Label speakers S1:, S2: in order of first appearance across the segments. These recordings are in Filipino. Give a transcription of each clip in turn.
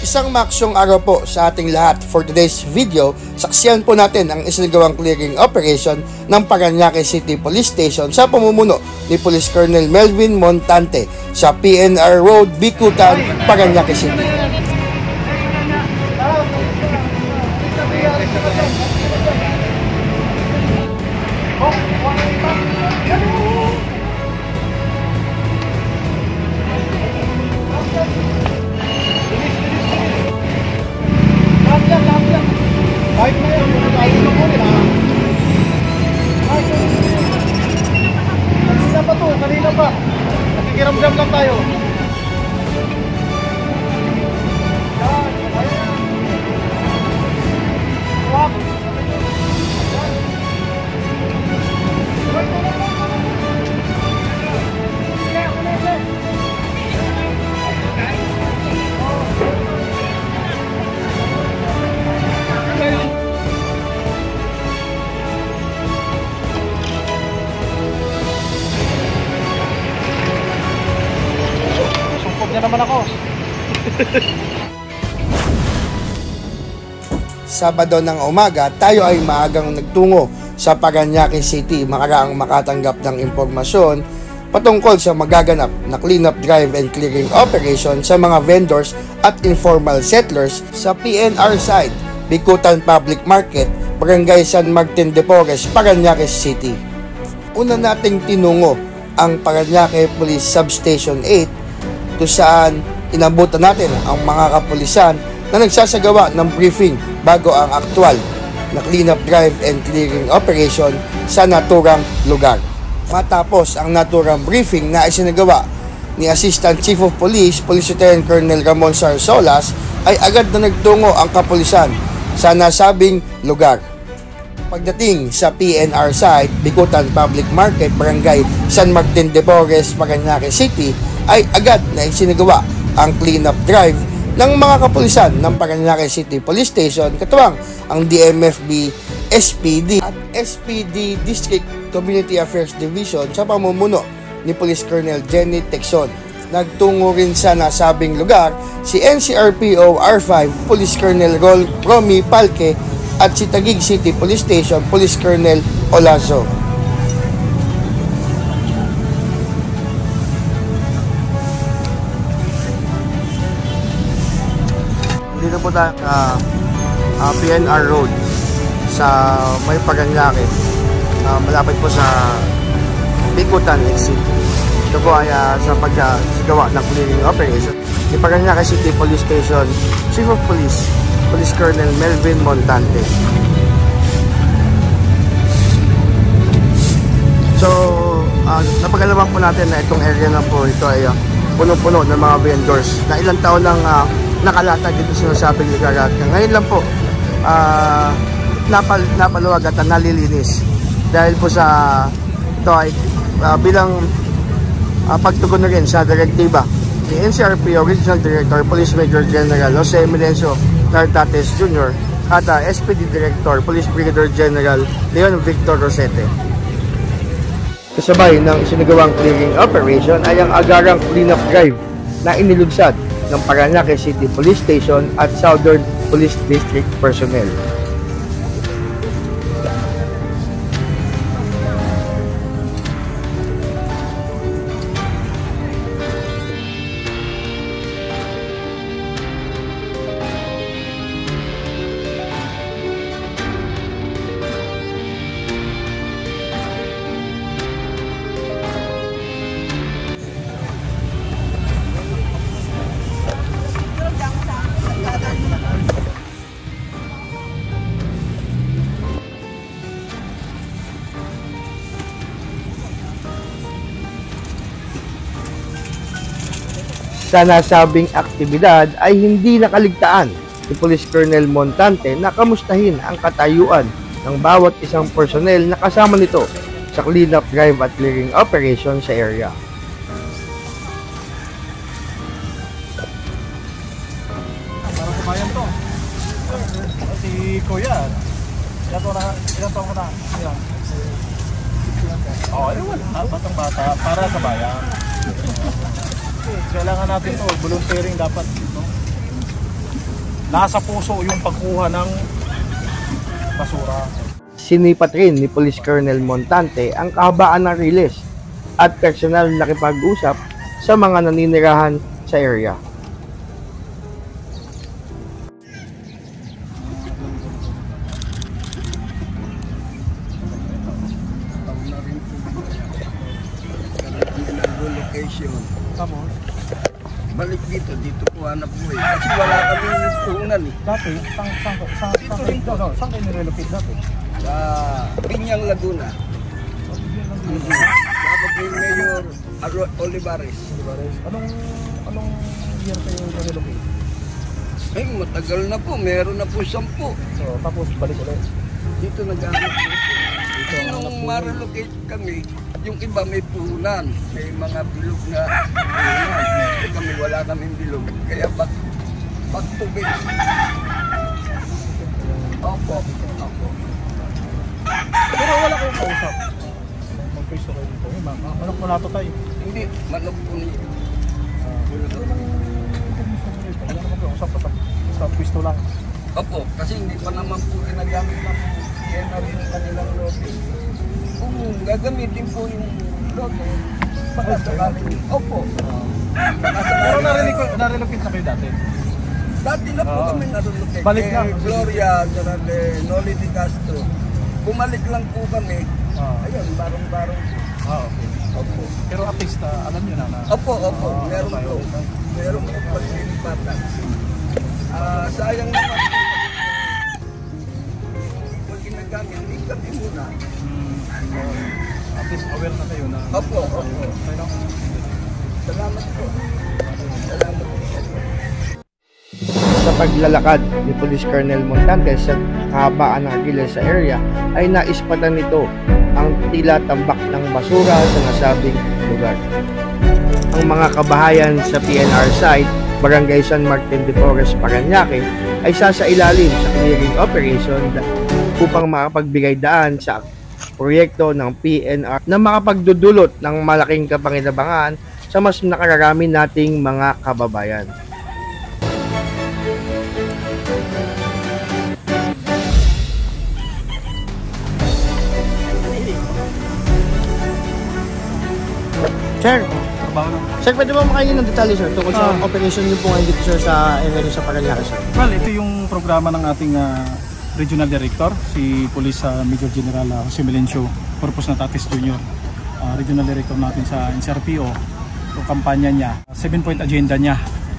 S1: Isang maaksyong araw po sa ating lahat. For today's video, saksiyan po natin ang isinagawang clearing operation ng Parañaque City Police Station sa pamumuno ni Police Colonel Melvin Montante sa PNR Road, Bicutan, Parañaque City.
S2: Kanina pa, nakikiramdam lang tayo. Yan naman ako.
S1: Sabado ng umaga, tayo ay maagang nagtungo sa Parañaque City makaraang makatanggap ng impormasyon patungkol sa magaganap na cleanup drive and clearing operation sa mga vendors at informal settlers sa PNR site, Bicutan Public Market, Barangay San Martin de Porres, Parañaque City. Una nating tinungo ang Parañaque Police Substation 8 kung saan inabutan natin ang mga kapulisan na nagsasagawa ng briefing bago ang aktwal na cleanup drive and clearing operation sa naturang lugar. Matapos ang naturang briefing na isinagawa ni Assistant Chief of Police, Police Lieutenant Colonel Ramon Sarsolas, ay agad na nagtungo ang kapulisan sa nasabing lugar. Pagdating sa PNR site, Bicutan Public Market, Barangay San Martin de Porres, Parañaque City, ay agad na isinagawa ang cleanup drive ng mga kapulisan ng Parañaque City Police Station, katuwang ang DMFB, SPD at SPD District Community Affairs Division sa pamumuno ni Police Colonel Jenny Texon. Nagtungo rin sa nasabing lugar si NCRPO R5 Police Colonel Romy Palque at si Taguig City Police Station Police Colonel Olazo. Dito po tayo PNR Road sa may Parañaque, malapit po sa Bicutan Exit. Ito po ay sa pagsagawa ng clearing operation ni Parañaque City Police Station Chief of Police, Police Colonel Melvin Montante. So, napagalaman po natin na itong area na po ito ay puno-puno ng mga vendors na ilang taon nang nakalatag dito sinasabing lugar. Ngayon lang po napaluwag at nalilinis dahil po sa ito ay bilang pagtugon na rin sa direktiba ni NCRPO Regional Director Police Major General Jose Melencio Nartates Jr. at SPD Director Police Brigadier General Leon Victor Rosete. Kasabay ng isinagawang clearing operation ay ang agarang cleanup drive na inilunsad ng Parañaque City Police Station at Southern Police District personnel. Sa nasabing aktibidad ay hindi nakaligtaan si Police Colonel Montante na kamustahin ang katayuan ng bawat isang personnel na kasama nito sa cleanup drive at clearing operation sa area.
S2: Para kumayan to. Si Kuya. Ilan taon ko na? Ilan? Oo, wala. Batang bata. Para sa bayan. Kailangan natin to. Volunteering dapat. No? nasa puso yung pagkuha ng basura.
S1: Sinipat rin ni Police Colonel Montante ang kahabaan ng riles at personal na nakipag-usap sa mga naninirahan sa area.
S3: Location.
S2: Tapos,
S3: Balik dito po hanap buhay. Kasi wala kami puhunan eh.
S2: dati, saan kayo nirelocate dati?
S3: Sa Pinyang Laguna. Dapat kay Mayor Olivares.
S2: Anong year kayo nirelocate?
S3: Ay, matagal na po. Meron na po 10.
S2: So, tapos balik ulit.
S3: Dito nag-hanap po. Kasi nung ma-relocate kami, yung iba may puhunan. May mga bilog na puhunan. Eh, kami wala kaming bilog. Kaya back to base. Opo.
S2: Pero wala kayong kausap. Mag-face kayo dito. Manok mo nato tayo.
S3: Hindi, manok po niyo.
S2: Wala naman kausap sa pwesto lang.
S3: Opo, kasi hindi pa naman po ginagamit ng PNR yung kanilang lote. Kung gagamitin po yung lote, baka sakaling, opo.
S2: Pero nare-relocate na kayo dati?
S3: Dati na po kami narelocate.
S2: Balik na.
S3: Gloria, Sarade, Noli de Castro. Bumalik lang po kami. Ayun, barong-barong.
S2: Okay.
S3: Opo.
S2: Pero at least, alam nyo na.
S3: Opo. Meron po. Meron po paglilipatan. Sayang naman po. Pag ginagamit, hindi kami muna.
S2: At least aware na kayo na.
S3: Opo.
S2: Kaya
S3: Salamat po. Salamat po.
S1: Sa paglalakad ni Police Colonel Montante sa kahabaan ng riles sa area ay naispatan nito ang tila tambak ng basura sa nasabing lugar. Ang mga kabahayan sa PNR site, Barangay San Martin de Porres, Parañaque ay sasailalim sa clearing operation upang makapagbigay daan sa proyekto ng PNR na makapagdudulot ng malaking kapanginabangan sa mas nakararami nating mga kababayan. Sir, pwede ba makainin ng detalye, sir, tungkol sa operation niyo po ngayon dito, sir, sa area sa Parañaque, sir?
S2: Well, ito yung programa ng ating Regional Director, si Police Major General Jose Melencio Corpus Natatis Jr. Regional Director natin sa NCRPO. Yung kampanya niya, 7-point agenda niya.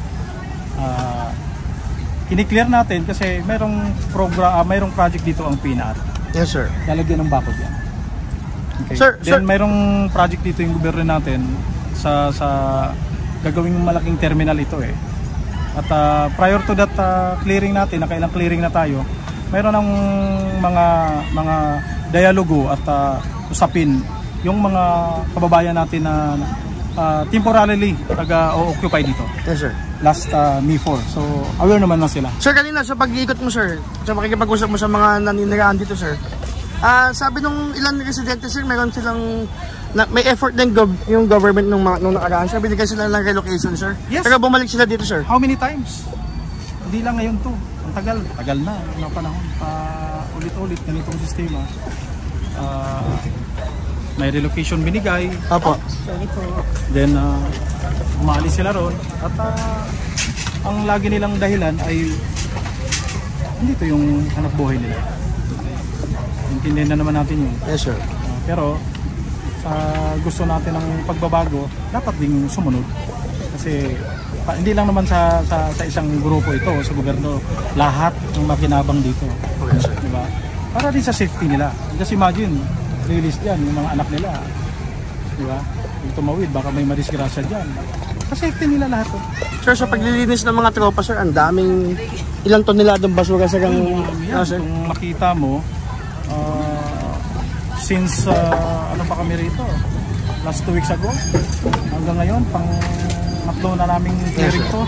S2: Kiniklear natin kasi mayroong project dito ang PNR.
S1: Yes, sir.
S2: Lalagyan ng bakod yan. Okay.
S1: Sir,
S2: Then mayroong project dito yung gobyerno natin sa gagawing malaking terminal ito eh. At prior to that clearing natin, nakailang clearing na tayo, mayroon ng mga dialogo at usapin yung mga kababayan natin na temporarily nag-occupy dito.
S1: Yes, sir.
S2: Last May 4. So aware naman na sila.
S1: Sir, kanina sa pag-iikot mo, sir, sa makikipag-usap mo sa mga naninirahan dito, sir, sabi nung ilang residente, sir, meron silang may effort din yung government nung nakaraan, sir, binigyan sila ng relocation, sir.
S2: Yes.
S1: Pero bumalik sila dito, sir.
S2: How many times? Hindi lang ngayon to. Ang tagal na ng panahon. Ulit-ulit ganitong sistema. May relocation binigay.
S1: Apo.
S2: Then umaalis sila ron at ang lagi nilang dahilan ay hindi to yung hanap buhay nila. Intindihan na naman natin yun.
S1: Yes, sir.
S2: Pero gusto natin ng pagbabago, dapat ding sumunod. Kasi hindi lang naman sa isang grupo ito, sa gobyerno, lahat ng makinabang dito.
S1: Okay, sir.
S2: Diba? Para din sa safety nila. Just imagine, release dyan yung mga anak nila. Diba? Kung tumawid, baka may madisgrasya dyan. Sa safety nila lahat.
S1: Sir, sa paglilinis ng mga tropa, sir, ang daming ilang toneladong basura sa sir.
S2: Kung makita mo, since ano pa kami rito, last 2 weeks ago, hanggang ngayon, pang matlo na naming clearing to.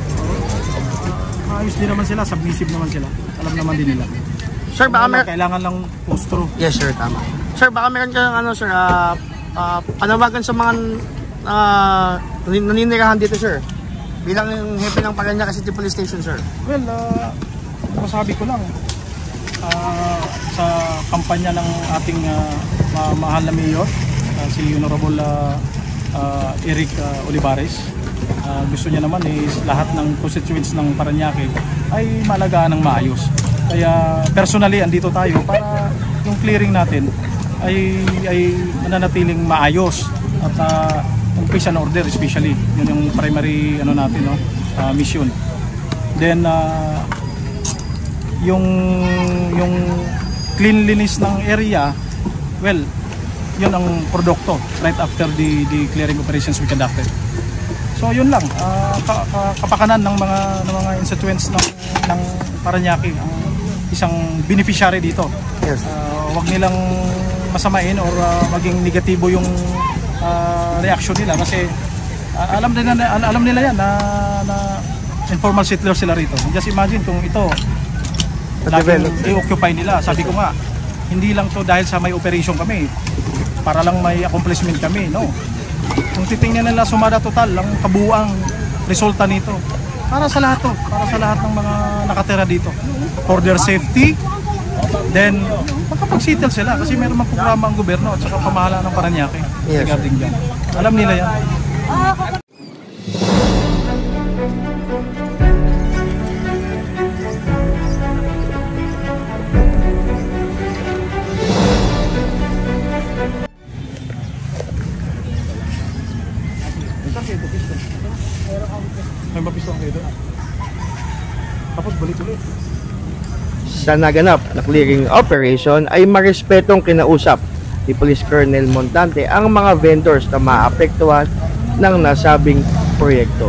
S2: Ayos din naman sila, submissive naman sila. Alam naman din nila.
S1: Sir, baka
S2: kailangan lang post-through.
S1: Yes, sir, tama. Sir, baka meron kayong sir, panawagan sa mga naninirahan dito, sir. bilang yung hepe ng Parañaque City Police Station, sir?
S2: Well, masabi ko lang, sa kampanya ng ating mahal na mayor, si Honorable Eric Olivares, gusto niya naman is lahat ng constituents ng Parañaque ay malagaan ng maayos. Kaya personally, andito tayo para yung clearing natin ay mananatiling maayos at yung peace and order especially. Yun yung primary natin, no? Mission. Then yung cleanliness ng area, well, yun ang produkto right after the clearing operations we conducted. So yun lang, kapakanan ng mga constituents ng Parañaque ang isang beneficiary dito.
S1: Yes.
S2: Wag nilang masamain or maging negatibo yung reaction nila kasi alam nila yan na informal settlers sila rito. Just imagine kung ito i-occupy nila. Sabi ko nga, hindi lang to dahil sa may operation kami para lang may accomplishment kami, no. Kung titingnan nila sumada total ang kabuuang resulta nito para sa lahat ng mga nakatira dito, for their safety, then makapag-settle sila kasi meron mang programa ang gobyerno at saka pamahalaan ng Parañaque regarding dyan. Alam nila yan. May mapistuhan kayo doon. Tapos balik ulit.
S1: Sa naganap na clearing operation ay marespetong kinausap ni Police Colonel Montante ang mga vendors na maapektuhan ng nasabing proyekto.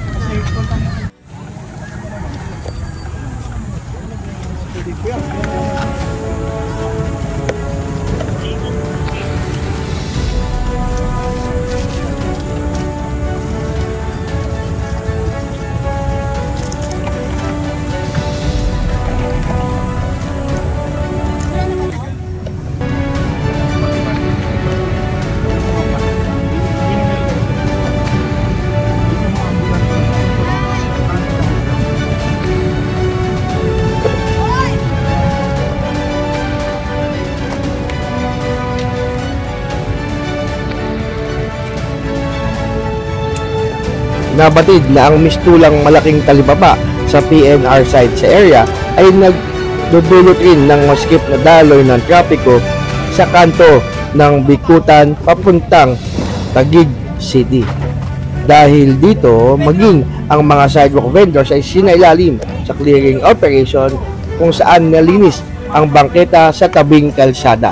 S1: Nabatid na ang mistulang malaking talibaba sa PNR site sa area ay nagdudulot rin ng maskip na daloy ng trapiko sa kanto ng Bikutan papuntang Taguig City. Dahil dito, maging ang mga sidewalk vendors ay sinailalim sa clearing operation kung saan nalinis ang bangketa sa tabing kalsada.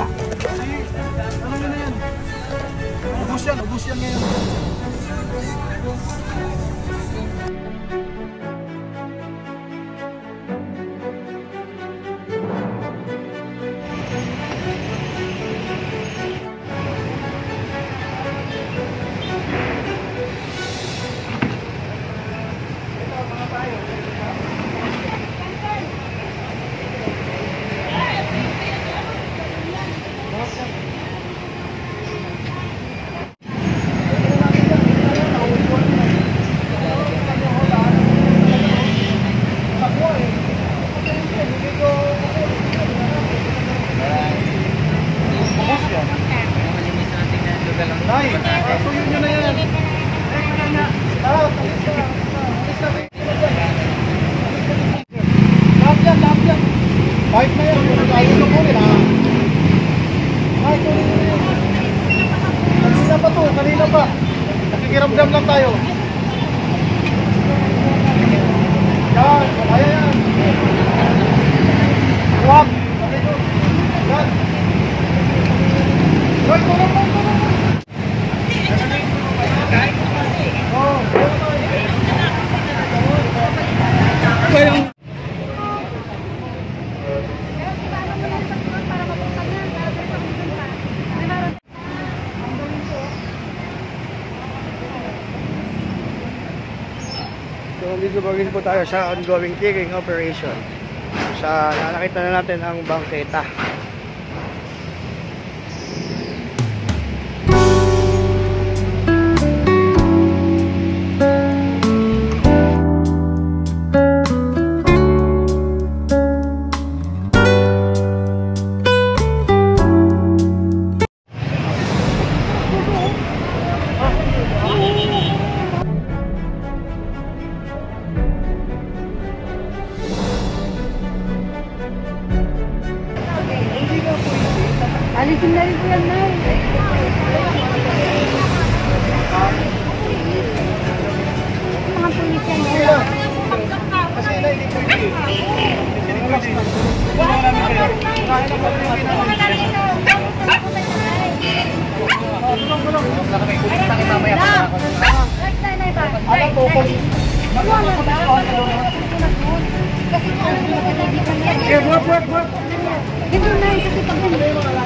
S2: Ubus yan ngayon. Nay, tuyo nyo na yan. Lahat yan. Kahit na yan, ayaw na po rin ha. Kahit tuloy nyo na yan. Kanina pa. Nakikiramdam lang tayo. Yan, kaya yan. Huwag. Yan. Hoy, tulong mo.
S1: So, dito pa rin po tayo sa ongoing clearing operation. Sa nakakita na natin ang bangketa.
S4: Alisin na rin po yan, Nay. Mga pulis yan, Nay.
S2: Kasi na, hindi po hindi. Wala namin kayo. Kahit ang pag-ibig namin. Wala kami kulit na kay mamaya pa ako. Alam po, kulit.
S4: Kasi ano na pala, di ba yan? Dito na, kasi pag